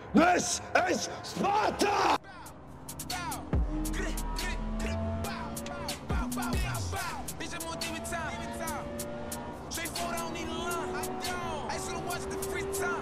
This is Sparta! Straightforward, I don't need a line. I should've watched the free time.